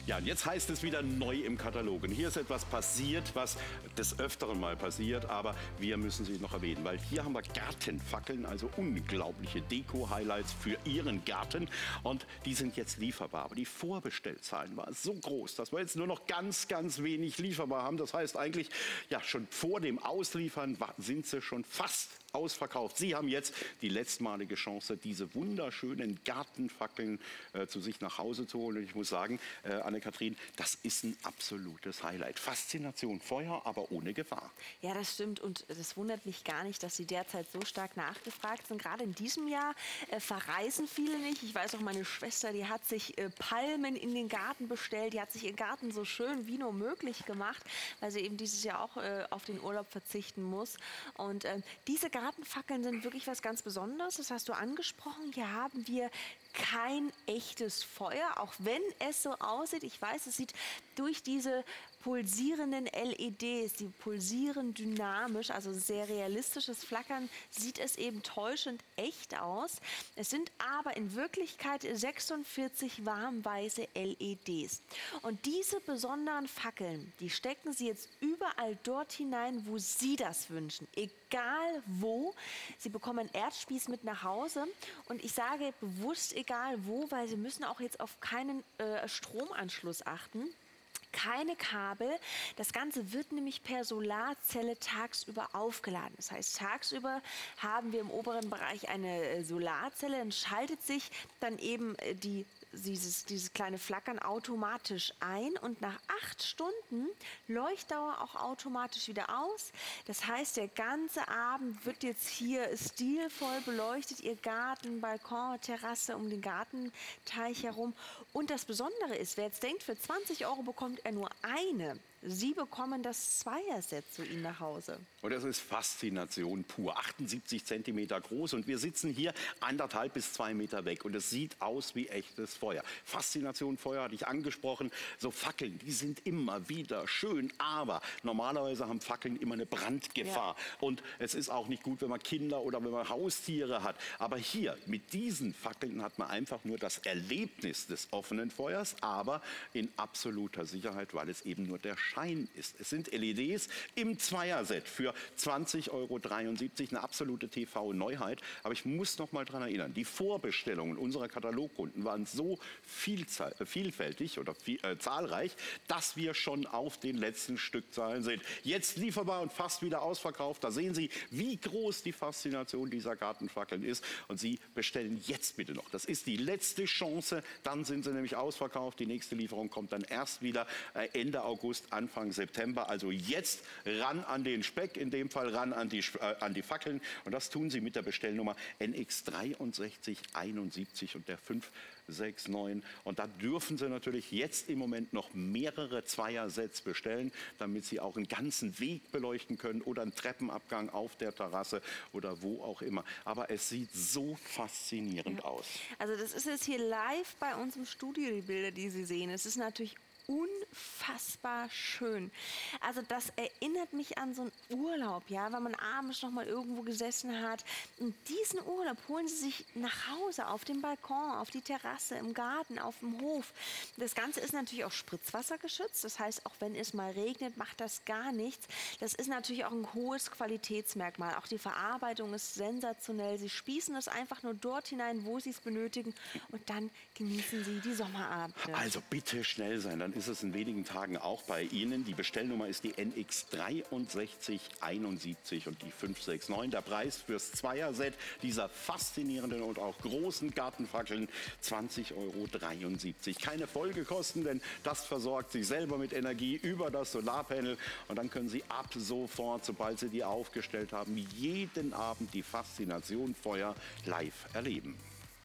Ja, und jetzt heißt es wieder neu im Katalog. Und hier ist etwas passiert, was des Öfteren mal passiert, aber wir müssen sie noch erwähnen, weil hier haben wir Gartenfackeln, also unglaubliche Deko-Highlights für Ihren Garten. Und die sind jetzt lieferbar. Aber die Vorbestellzahlen waren so groß, dass wir jetzt nur noch ganz wenig lieferbar haben. Das heißt eigentlich, ja, schon vor dem Ausliefern sind sie schon fast ausverkauft. Sie haben jetzt die letztmalige Chance, diese wunderschönen Gartenfackeln zu sich nach Hause zu holen. Und ich muss sagen, Anne-Kathrin, das ist ein absolutes Highlight. Faszination Feuer, aber ohne Gefahr. Ja, das stimmt. Und das wundert mich gar nicht, dass sie derzeit so stark nachgefragt sind. Gerade in diesem Jahr verreisen viele nicht. Ich weiß auch, meine Schwester, die hat sich Palmen in den Garten bestellt. Die hat sich ihren Garten so schön wie nur möglich gemacht, weil sie eben dieses Jahr auch auf den Urlaub verzichten muss. Und diese Gartenfackeln sind wirklich was ganz Besonderes. Das hast du angesprochen. Hier haben wir kein echtes Feuer, auch wenn es so aussieht. Ich weiß, es sieht durch diese pulsierenden LEDs, die pulsieren dynamisch, also sehr realistisches Flackern, sieht es eben täuschend echt aus. Es sind aber in Wirklichkeit 46 warmweiße LEDs. Und diese besonderen Fackeln, die stecken Sie jetzt überall dort hinein, wo Sie das wünschen. Egal wo. Sie bekommen einen Erdspieß mit nach Hause. Und ich sage bewusst egal wo, weil Sie müssen auch jetzt auf keinen Stromanschluss achten. Keine Kabel. Das Ganze wird nämlich per Solarzelle tagsüber aufgeladen. Das heißt, tagsüber haben wir im oberen Bereich eine Solarzelle, dann schaltet sich dann eben dieses kleine Flackern automatisch ein und nach 8 Stunden Leuchtdauer auch automatisch wieder aus. Das heißt, der ganze Abend wird jetzt hier stilvoll beleuchtet, Ihr Garten, Balkon, Terrasse um den Gartenteich herum. Und das Besondere ist, wer jetzt denkt, für 20 € bekommt er nur eine. Sie bekommen das Zweierset zu Ihnen nach Hause. Und das ist Faszination pur. 78 Zentimeter groß und wir sitzen hier 1,5 bis 2 Meter weg und es sieht aus wie echtes Feuer. Faszination Feuer hatte ich angesprochen. So Fackeln, die sind immer wieder schön, aber normalerweise haben Fackeln immer eine Brandgefahr. Ja. Und es ist auch nicht gut, wenn man Kinder oder wenn man Haustiere hat. Aber hier mit diesen Fackeln hat man einfach nur das Erlebnis des offenen Feuers, aber in absoluter Sicherheit, weil es eben nur der Schein ist. Es sind LEDs im Zweierset für 20,73 €, eine absolute TV-Neuheit. Aber ich muss noch mal daran erinnern, die Vorbestellungen unserer Katalogkunden waren so vielfältig oder zahlreich, dass wir schon auf den letzten Stückzahlen sind. Jetzt lieferbar und fast wieder ausverkauft. Da sehen Sie, wie groß die Faszination dieser Gartenfackeln ist. Und Sie bestellen jetzt bitte noch. Das ist die letzte Chance. Dann sind sie nämlich ausverkauft. Die nächste Lieferung kommt dann erst wieder Ende August, Anfang September. Also jetzt ran an den Speck, in dem Fall ran an die Fackeln. Und das tun Sie mit der Bestellnummer NX6371 und der 569. Und da dürfen Sie natürlich jetzt im Moment noch mehrere Zweiersets bestellen, damit Sie auch einen ganzen Weg beleuchten können oder einen Treppenabgang auf der Terrasse oder wo auch immer. Aber es sieht so faszinierend aus. Also das ist jetzt hier live bei uns im Studio, die Bilder, die Sie sehen. Es ist natürlich unfassbar schön. Also das erinnert mich an so einen Urlaub, ja, wenn man abends noch mal irgendwo gesessen hat. Und diesen Urlaub holen Sie sich nach Hause, auf dem Balkon, auf die Terrasse, im Garten, auf dem Hof. Das Ganze ist natürlich auch spritzwassergeschützt. Das heißt, auch wenn es mal regnet, macht das gar nichts. Das ist natürlich auch ein hohes Qualitätsmerkmal. Auch die Verarbeitung ist sensationell. Sie spießen es einfach nur dort hinein, wo Sie es benötigen. Und dann genießen Sie die Sommerabende. Also bitte schnell sein, dann ist es in wenigen Tagen auch bei Ihnen. Die Bestellnummer ist die NX6371 und die 569. Der Preis fürs Zweierset dieser faszinierenden und auch großen Gartenfackeln 20,73 €. Keine Folgekosten, denn das versorgt Sie selber mit Energie über das Solarpanel. Und dann können Sie ab sofort, sobald Sie die aufgestellt haben, jeden Abend die Faszination Feuer live erleben.